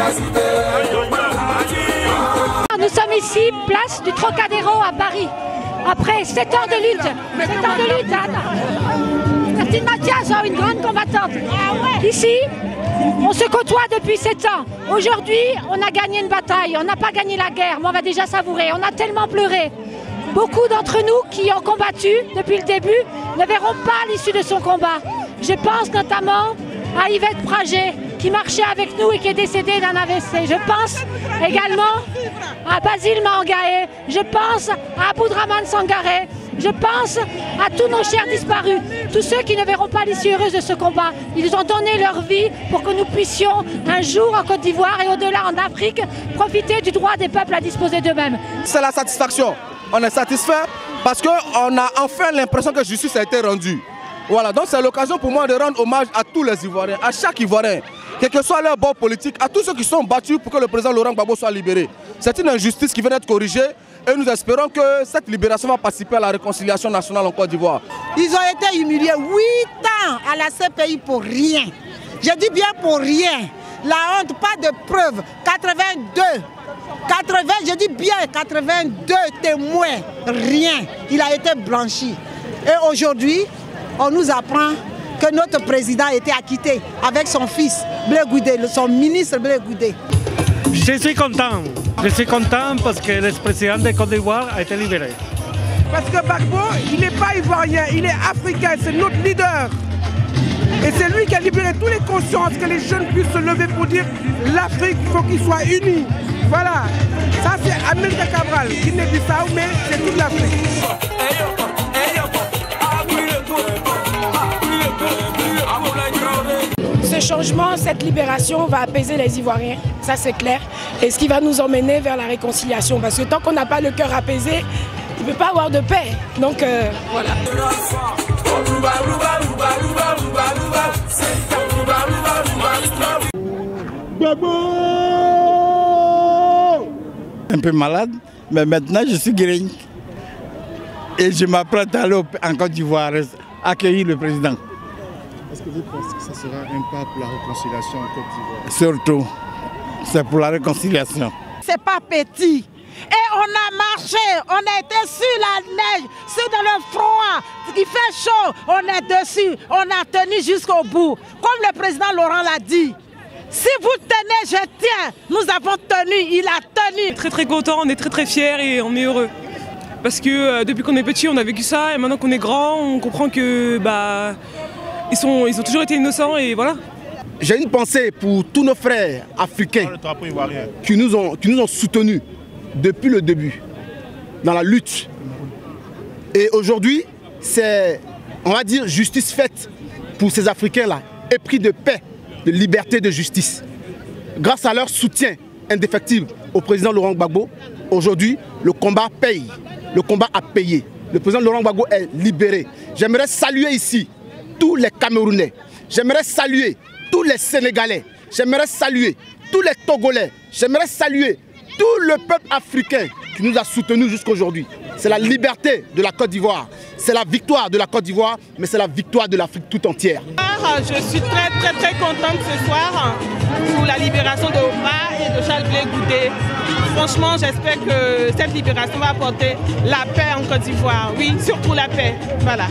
Nous sommes ici, place du Trocadéro à Paris. Après 7 heures de lutte. 7 heures de lutte, Anne. Martine Mathias, une grande combattante. Ici, on se côtoie depuis 7 ans. Aujourd'hui, on a gagné une bataille. On n'a pas gagné la guerre, mais on va déjà savourer. On a tellement pleuré. Beaucoup d'entre nous qui ont combattu depuis le début ne verront pas l'issue de son combat. Je pense notamment à Yvette Prager, qui marchait avec nous et qui est décédée d'un AVC. Je pense également à Basile Mangaé. Je pense à Aboudraman Sangaré. Je pense à tous nos chers disparus, tous ceux qui ne verront pas l'issue heureuse de ce combat. Ils ont donné leur vie pour que nous puissions un jour en Côte d'Ivoire et au-delà en Afrique profiter du droit des peuples à disposer d'eux-mêmes. C'est la satisfaction. On est satisfait parce qu'on a enfin l'impression que justice a été rendue. Voilà, donc c'est l'occasion pour moi de rendre hommage à tous les Ivoiriens, à chaque Ivoirien, quel que soit leur bord politique, à tous ceux qui sont battus pour que le président Laurent Gbagbo soit libéré. C'est une injustice qui vient d'être corrigée et nous espérons que cette libération va participer à la réconciliation nationale en Côte d'Ivoire. Ils ont été humiliés 8 ans à la CPI pour rien. Je dis bien pour rien. La honte, pas de preuves. 80, je dis bien 82 témoins, rien. Il a été blanchi. Et aujourd'hui, on nous apprend que notre président a été acquitté avec son fils, Blé Goudé, son ministre Blé Goudé. Je suis content. Je suis content parce que l'ex-président de Côte d'Ivoire a été libéré. Parce que Gbagbo, il n'est pas ivoirien, il est africain, c'est notre leader. Et c'est lui qui a libéré tous les consciences, que les jeunes puissent se lever pour dire l'Afrique, il faut qu'il soit uni. Voilà, ça c'est Amilcar Cabral, Guinée-Bissau, mais c'est toute l'Afrique. Ce changement, cette libération va apaiser les Ivoiriens, ça c'est clair. Et ce qui va nous emmener vers la réconciliation. Parce que tant qu'on n'a pas le cœur apaisé, il ne peut pas avoir de paix. Donc voilà. Un peu malade, mais maintenant je suis guéri. Et je m'apprête à aller en Côte d'Ivoire accueillir le président. Est-ce que vous pensez que ça sera un pas pour la réconciliation en Côte d'Ivoire? Surtout, c'est pour la réconciliation. C'est pas petit. Et on a marché, on a été sur la neige, sur dans le froid, il fait chaud, on est dessus, on a tenu jusqu'au bout. Comme le président Laurent l'a dit, si vous tenez, je tiens. Nous avons tenu, il a tenu. On est très content, on est très fiers et on est heureux. Parce que depuis qu'on est petit, on a vécu ça et maintenant qu'on est grand, on comprend que ils ont toujours été innocents et voilà. J'ai une pensée pour tous nos frères africains qui nous ont soutenus depuis le début dans la lutte. Et aujourd'hui, c'est, on va dire, justice faite pour ces Africains-là, épris de paix, de liberté, de justice. Grâce à leur soutien indéfectible au président Laurent Gbagbo, aujourd'hui, le combat paye. Le combat a payé. Le président Laurent Gbagbo est libéré. J'aimerais saluer ici tous les Camerounais. J'aimerais saluer tous les Sénégalais. J'aimerais saluer tous les Togolais. J'aimerais saluer tout le peuple africain qui nous a soutenus jusqu'à aujourd'hui. C'est la liberté de la Côte d'Ivoire. C'est la victoire de la Côte d'Ivoire, mais c'est la victoire de l'Afrique tout entière. Je suis très contente ce soir pour la libération de Omar et de Charles Blé Goudé. Franchement, j'espère que cette libération va apporter la paix en Côte d'Ivoire. Oui, surtout la paix. Voilà.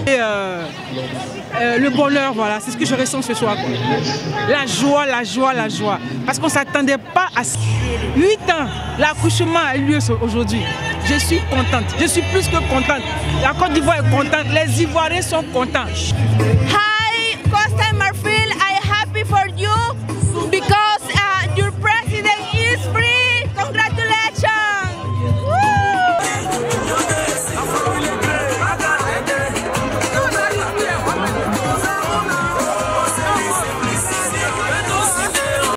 Et, le bonheur, voilà, c'est ce que je ressens ce soir. La joie. Parce qu'on ne s'attendait pas à 8 ans. L'accouchement a eu lieu aujourd'hui. Je suis contente, je suis plus que contente. La Côte d'Ivoire est contente, les Ivoiriens sont contents. Hi, Costa